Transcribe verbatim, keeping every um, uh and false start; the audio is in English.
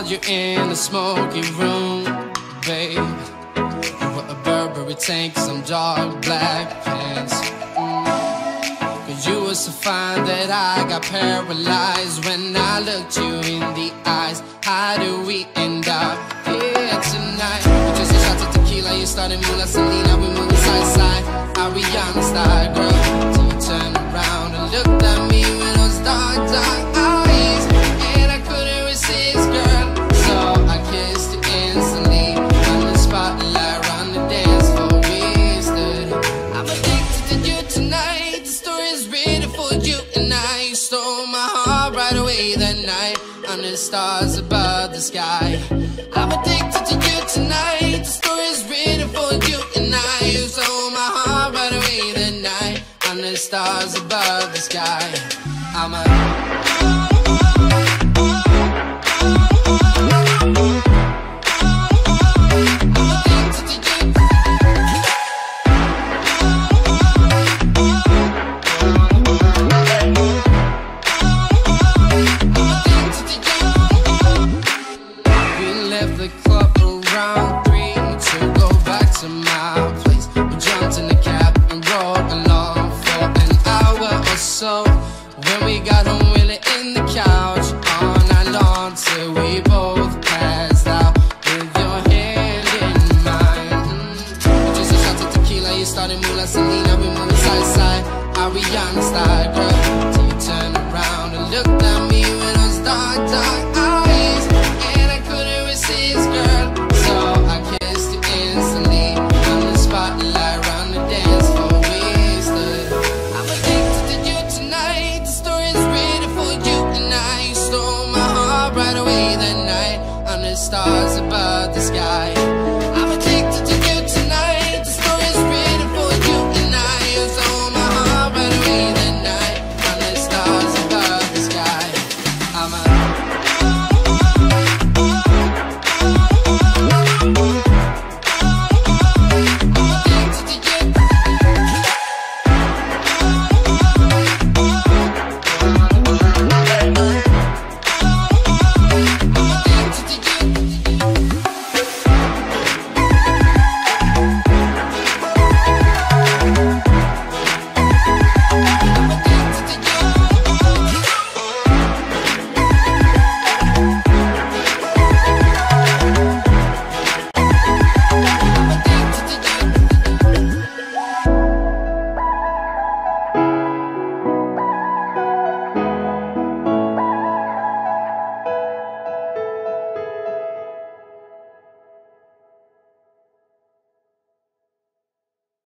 found you in a smoky room, babe. You were a Burberry tank, some dark black pants. mm. Cause you were so fine that I got paralyzed when I looked you in the eyes. How do we end up here tonight? Just a shot of tequila, you started Mula Selena, we moving side to side, Ariana style, girl. Till you turned around and looked at me with those dark, dark eyes, and I couldn't resist, girl. So I kissed you instantly on the spotlight, on the dance floor we stood. I'm addicted to you tonight. The story is written for you and I. You stole my heart right away that night under the stars above the sky. I'm addicted to you tonight. The story is written for you and I. You stole my heart right away that night under the stars above the sky. I'm a